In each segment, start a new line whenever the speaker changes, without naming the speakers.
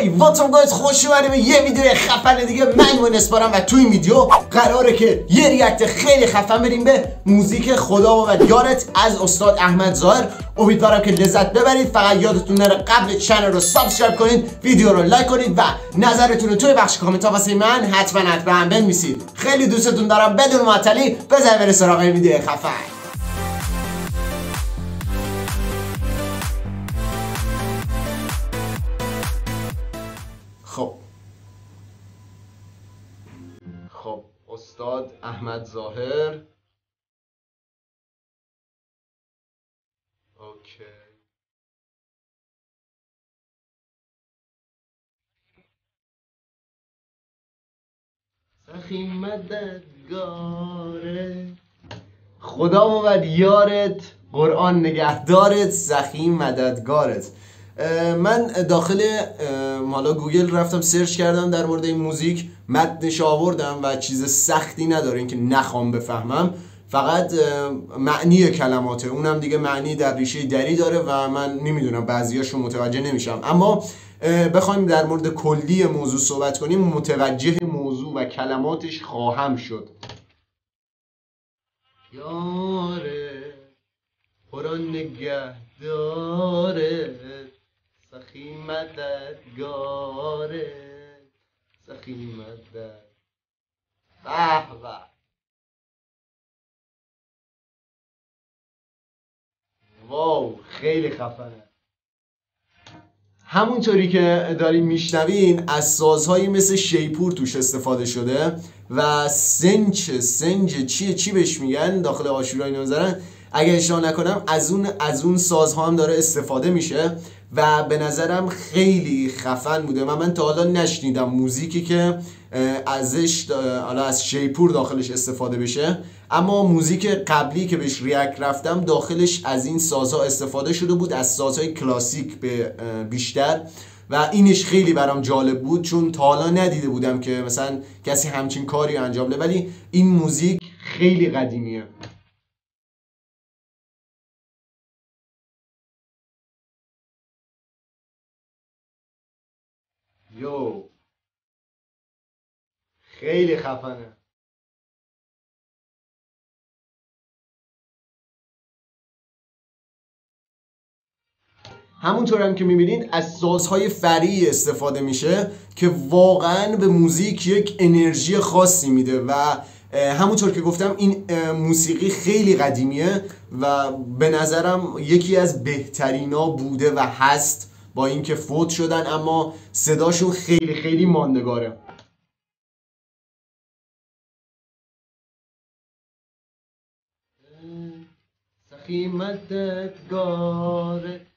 هی واتساپ گایز، خوش اومدید به یه ویدیو خفن دیگه. من مونسپارم و توی این ویدیو قراره که یه ریاکت خیلی خفن بریم به موزیک خدا و یارت از استاد احمد ظاهر. امیدوارم که لذت ببرید. فقط یادتون نره قبل چنل رو سابسکرایب کنید، ویدیو رو لایک کنید و نظرتون رو توی بخش کامنت ها واسه من حتما بنویسید. خیلی دوستتون دارم. بدون معطلی بزنید بریم سراغ این ویدیو خفن. خب استاد احمد ظاهر. اوکی. سخی مددگاره، خدا و یارت، قرآن نگهدارت، سخی مددگارت. من داخل حالا گوگل رفتم سرچ کردم در مورد این موزیک، متنش آوردم و چیز سختی نداره اینکه نخوام بفهمم، فقط معنی کلماته، اونم دیگه معنی در ریشه دری داره و من نمیدونم، بعضیاشو متوجه نمیشم. اما بخوایم در مورد کلی موضوع صحبت کنیم، متوجه موضوع و کلماتش خواهم شد. یاره قرآن نگهداره، سخی مددگاره، سخی مدد. به به، واو، خیلی خفنه. همونطوری که داریم میشنوین از سازهایی مثل شیپور توش استفاده شده و سنج چی بهش میگن داخل عاشورا اینو میذارن، اگه اشتباه نکنم از اون سازها هم داره استفاده میشه و به نظرم خیلی خفن بوده و من تا حالا نشنیدم موزیکی که ازش حالا از شیپور داخلش استفاده بشه. اما موزیک قبلی که بهش ریاکت رفتم داخلش از این سازها استفاده شده بود، از سازهای کلاسیک به بیشتر، و اینش خیلی برام جالب بود چون تا حالا ندیده بودم که مثلا کسی همچین کاری انجام بده، ولی این موزیک خیلی قدیمیه. یو، خیلی خفنه. همونطور هم که میبینید از سازهای فرعی استفاده میشه که واقعا به موزیک یک انرژی خاصی میده و همونطور که گفتم این موسیقی خیلی قدیمیه و به نظرم یکی از بهترینا بوده و هست، با اینکه فوت شدن اما صداشون خیلی ماندگاره. سخی مددگاره،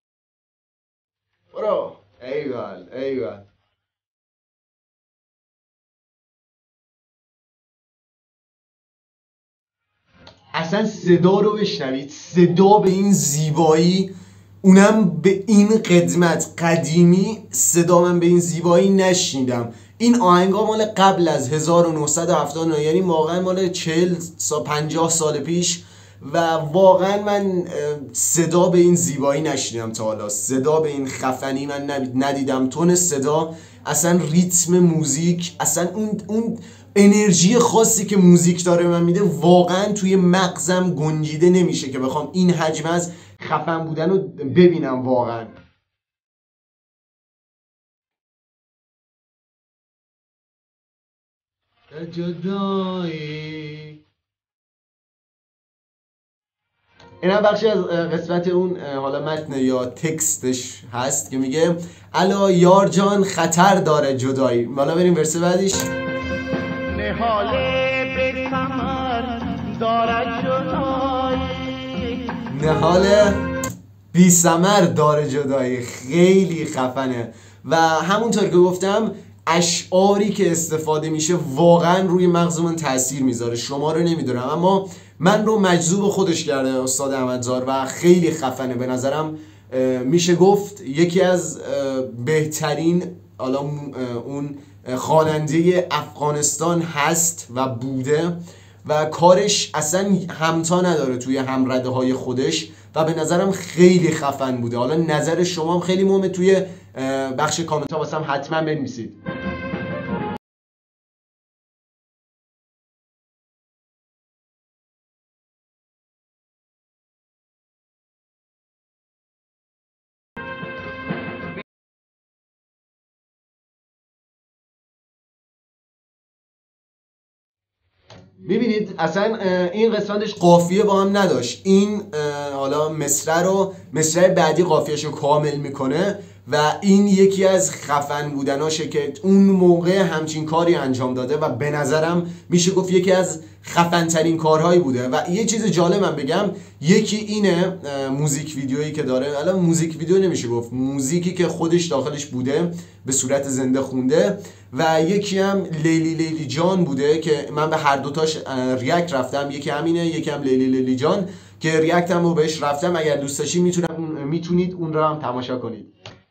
برو، ایول. اصلا صدا رو بشنوید، صدا به این زیبایی، اونم به این قدمت قدیمی، صدا من به این زیبایی نشنیدم. این آهنگا مال قبل از 1979، یعنی واقعا مال 50 سال پیش و واقعا من صدا به این زیبایی نشنیدم تا حالا، صدا به این خفنی من ندیدم. تون صدا، اصلا ریتم موزیک، اصلا اون انرژی خاصی که موزیک داره من میده، واقعا توی مغزم گنجیده نمیشه که بخوام این حجم از خفن بودن رو ببینم واقعا. جدایی، این هم بخشی از قسمت اون حالا متن یا تکستش هست که میگه الا یار جان خطر داره جدایی. حالا بریم ورس بعدیش. نهاله به ثمر داره جدایی، نهاله بی ثمر داره جدایی، خیلی خفنه. و همونطور که گفتم اشعاری که استفاده میشه واقعا روی مغز من تاثیر میذاره. شما رو نمیدونم اما من رو مجذوب خودش کرده استاد احمد ظاهر و خیلی خفنه. به نظرم میشه گفت یکی از بهترین حالا اون خواننده افغانستان هست و بوده و کارش اصلا همتا نداره توی همرده های خودش و به نظرم خیلی خفن بوده. حالا نظر شما هم خیلی مهمه توی بخش کامنت ها واسم حتما بنویسید. میبینید اصلا این قسمتش قافیه با هم نداشت. این حالا مصرع بعدی قافیهشو کامل میکنه و این یکی از خفن بودناشه که اون موقع همچین کاری انجام داده و به نظرم میشه گفت یکی از خفن ترین کارهایی بوده. و یه چیز جالبم بگم، یکی اینه موزیک ویدیویی که داره، الان موزیک ویدیو نمیشه گفت، موزیکی که خودش داخلش بوده به صورت زنده خونده، و یکی هم لیلی لیلی جان بوده که من به هر دوتاش ریاکت رفتم، یکی همینه، یکی هم لیلی لیلی جان که ریاکت هم رو بهش رفتم. اگر دوست داشتید میتونید اون رو هم تماشا کنید.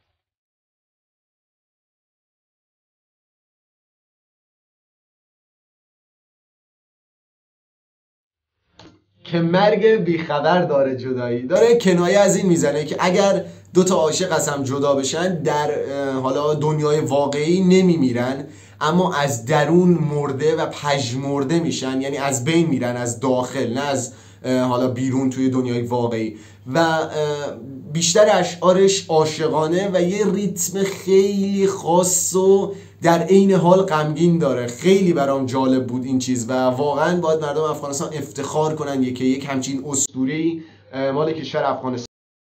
که مرگ بیخبر داره جدایی، داره کنایه از این میزنه که اگر دو تا عاشق از هم جدا بشن در حالا دنیای واقعی نمیمیرن، اما از درون مرده و پژمرده میشن، یعنی از بین میرن از داخل، نه از حالا بیرون توی دنیای واقعی. و بیشتر اشعارش عاشقانه و یه ریتم خیلی خاص و در عین حال غمگین داره. خیلی برام جالب بود این چیز و واقعا باید مردم افغانستان افتخار کنن یک همچین اسطوره‌ای مال کشور افغانستان.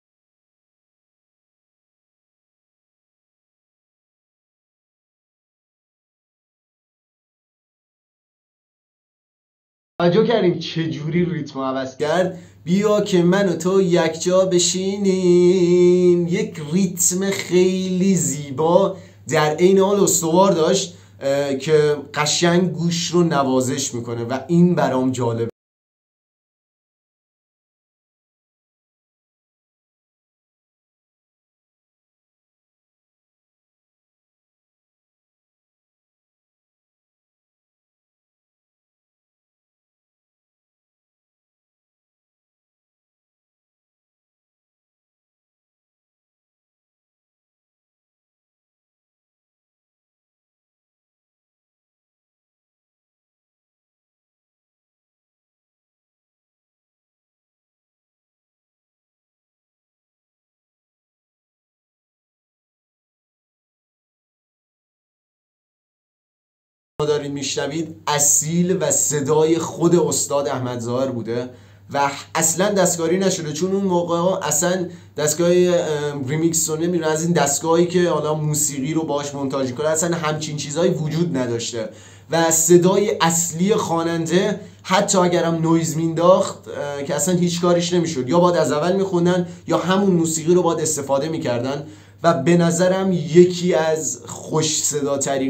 توجه کردیم چجوری ریتم عوض کرد؟ بیا که من و تو یک جا بشینیم. یک ریتم خیلی زیبا در عین حال استوار داشت که قشنگ گوش رو نوازش میکنه و این برام جالب. ما دارید میشنوید اصیل و صدای خود استاد احمد ظاهر بوده و اصلا دستکاری نشده، چون اون موقع اصلا دستگاه ریمیکس رو نمیدونم، از این دستگاهی که حالا موسیقی رو باش مونتاژ کنه، اصلا همچین چیزهایی وجود نداشته و صدای اصلی خواننده حتی اگرم نویز مینداخت که اصلا هیچ کارش نمیشد، یا باید از اول میخوندن یا همون موسیقی رو باید استفاده میکردن و به نظرم یکی از خوش صداترین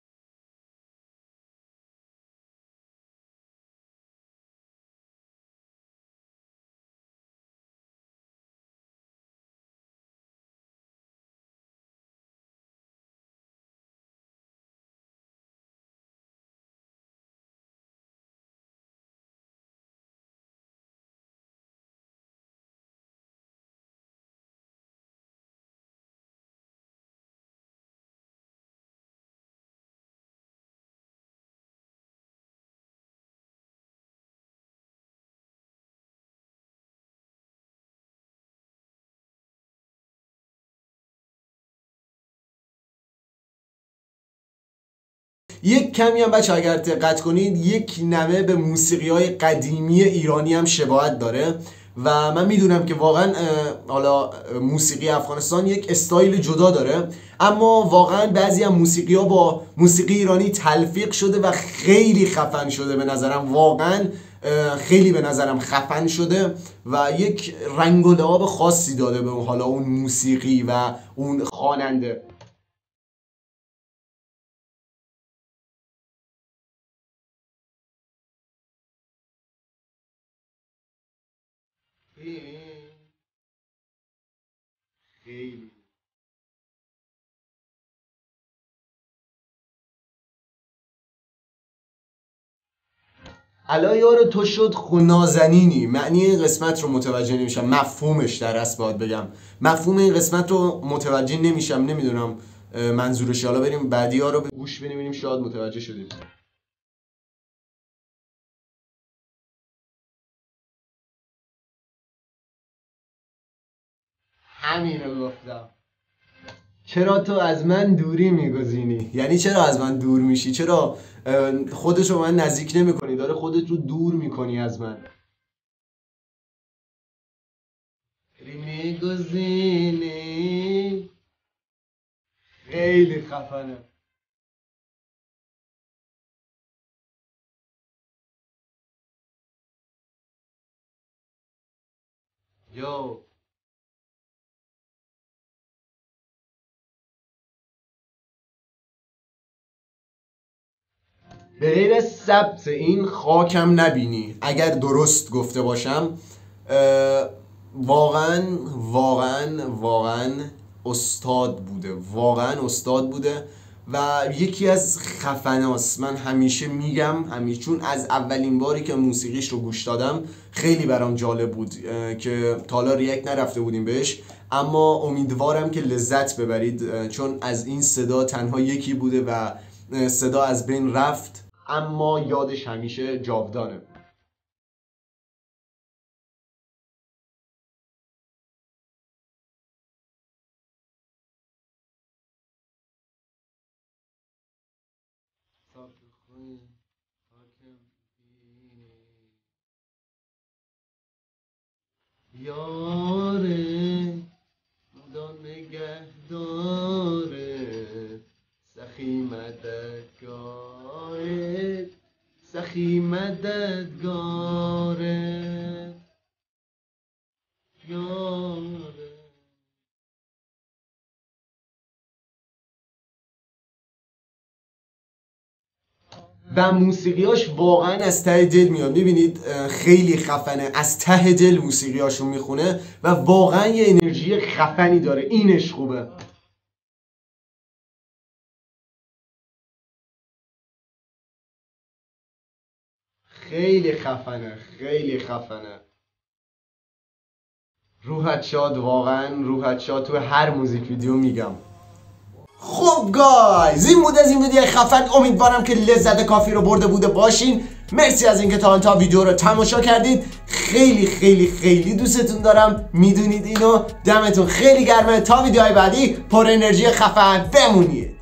یک کمی هم بچه اگر دقت کنید یک نمه به موسیقی های قدیمی ایرانی هم شباهت داره و من میدونم که واقعا حالا موسیقی افغانستان یک استایل جدا داره، اما واقعا بعضی هم موسیقی ها با موسیقی ایرانی تلفیق شده و خیلی خفن شده. به نظرم واقعا خیلی به نظرم خفن شده و یک رنگ و لعاب خاصی داده به حالا اون موسیقی و اون خواننده. خیلی الا یار تو شد خونازنینی. معنی این قسمت رو متوجه نمیشم، مفهومش در اصل باید بگم، مفهوم این قسمت رو متوجه نمیشم، نمیدونم منظورش. حالا بریم بعدی ها رو به گوش ببینیم، شاید متوجه شدیم. همین رو گفتم. چرا تو از من دوری میگزینی؟ یعنی چرا از من دور میشی؟ چرا خودت رو من نزدیک نمیکنی؟ داره خودت رو دور میکنی از من. میگزینی. خیلی خفنه. یو به غیر ثبت این خاکم نبینی، اگر درست گفته باشم، واقعا واقعا واقعا استاد بوده، واقعا استاد بوده و یکی از خفناست. من همیشه میگم، همیشه، چون از اولین باری که موسیقیش رو گوش دادم خیلی برام جالب بود که تا حالا ریاکت نرفته بودیم بهش، اما امیدوارم که لذت ببرید، چون از این صدا تنها یکی بوده و صدا از بین رفت، اما یادش همیشه جاودانه. یاره خدا نگهداره، سخی مددگاره، سخی مددگاره، یاره. و موسیقیاش واقعا از ته دل میاد. میبینید خیلی خفنه، از ته دل موسیقیاشو میخونه و واقعا یه انرژی خفنی داره. اینش خوبه. خیلی خفنه، خیلی خفنه. روحت شاد، واقعا روحت شاد. تو هر موزیک ویدیو میگم. خب گایز، این بود از این ویدیو خفن. امیدوارم که لذت کافی رو برده بوده باشین. مرسی از اینکه تا ویدیو رو تماشا کردید. خیلی خیلی خیلی دوستتون دارم، میدونید اینو. دمتون خیلی گرمه. تا ویدیوهای بعدی پر انرژی خفن بمونید.